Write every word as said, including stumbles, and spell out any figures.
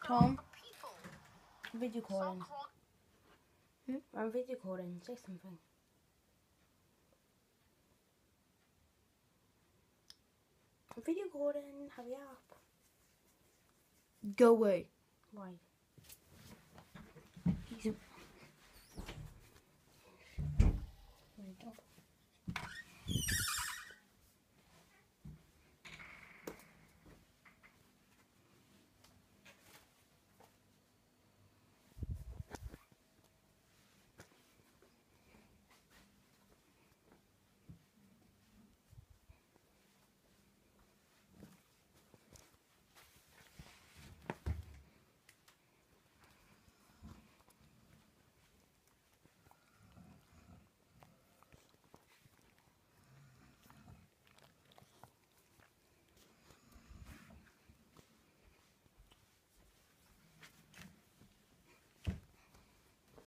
Tom, video calling. Hmm? I'm video calling. Say something. I'm video calling. Hurry up. Go away. Why?